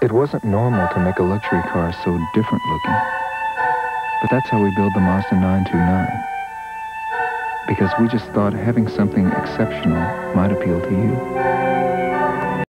It wasn't normal to make a luxury car so different looking. But that's how we build the Mazda 929. Because we just thought having something exceptional might appeal to you.